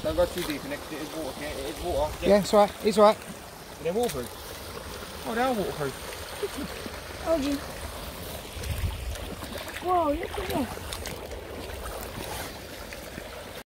Don't go too deep in it because it is water. Yeah, it is water. Yeah, it's alright. It's alright. They're waterproof. Oh, they are waterproof. Oh, you. Whoa, look at this.